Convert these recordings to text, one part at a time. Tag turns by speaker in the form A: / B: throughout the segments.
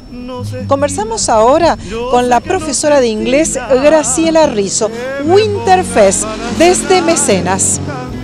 A: Conversamos ahora con la profesora de inglés Graciela Rizzo, Winterfest, desde Mecenas.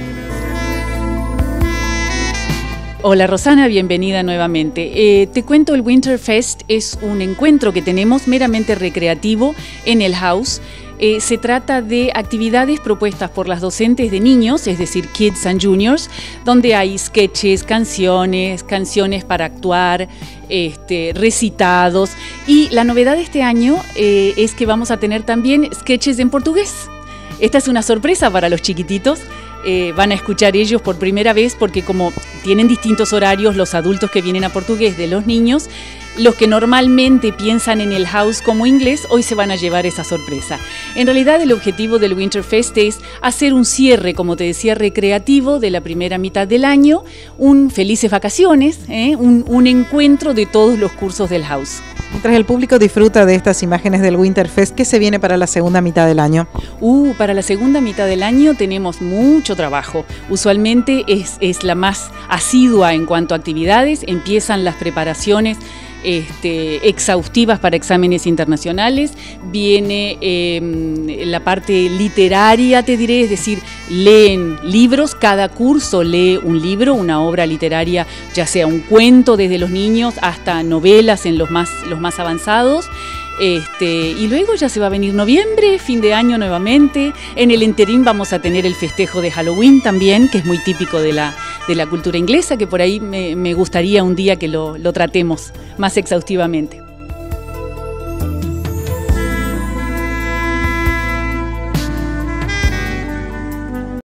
B: Hola Rosana, bienvenida nuevamente. Te cuento, el Winterfest es un encuentro que tenemos meramente recreativo en el house. Se trata de actividades propuestas por las docentes de niños, es decir, Kids and Juniors, donde hay sketches, canciones para actuar, recitados. Y la novedad de este año es que vamos a tener también sketches en portugués. Esta es una sorpresa para los chiquititos. Van a escuchar ellos por primera vez porque como tienen distintos horarios los adultos que vienen a portugués de los niños, los que normalmente piensan en el house como inglés, hoy se van a llevar esa sorpresa. En realidad el objetivo del Winterfest es hacer un cierre, como te decía, recreativo de la primera mitad del año, un felices vacaciones, un encuentro de todos los cursos del house.
A: Mientras el público disfruta de estas imágenes del Winterfest, ¿qué se viene para la segunda mitad del año?
B: Para la segunda mitad del año tenemos mucho trabajo. Usualmente es la más asidua en cuanto a actividades. Empiezan las preparaciones exhaustivas para exámenes internacionales, viene la parte literaria, te diré, es decir, leen libros, cada curso lee un libro, una obra literaria, ya sea un cuento desde los niños hasta novelas en los más avanzados. Y luego ya se va a venir noviembre, fin de año nuevamente. En el interín vamos a tener el festejo de Halloween también, que es muy típico de la cultura inglesa, que por ahí me gustaría un día que lo tratemos más exhaustivamente.